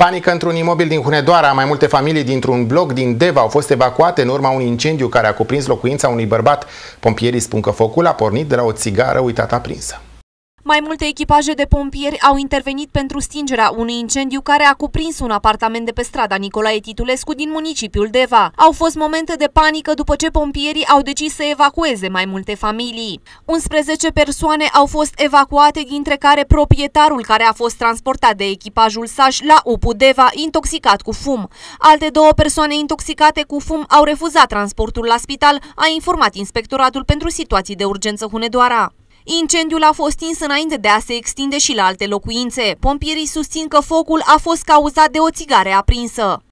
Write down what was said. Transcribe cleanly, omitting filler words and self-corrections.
Panică într-un imobil din Hunedoara. Mai multe familii dintr-un bloc din Deva au fost evacuate în urma unui incendiu care a cuprins locuința unui bărbat. Pompierii spun că focul a pornit de la o țigară uitată aprinsă. Mai multe echipaje de pompieri au intervenit pentru stingerea unui incendiu care a cuprins un apartament de pe strada Nicolae Titulescu din municipiul Deva. Au fost momente de panică după ce pompierii au decis să evacueze mai multe familii. 11 persoane au fost evacuate, dintre care proprietarul care a fost transportat de echipajul SAJ la UPU Deva, intoxicat cu fum. Alte 2 persoane intoxicate cu fum au refuzat transportul la spital, a informat Inspectoratul pentru Situații de Urgență Hunedoara. Incendiul a fost stins înainte de a se extinde și la alte locuințe. Pompierii susțin că focul a fost cauzat de o țigară aprinsă.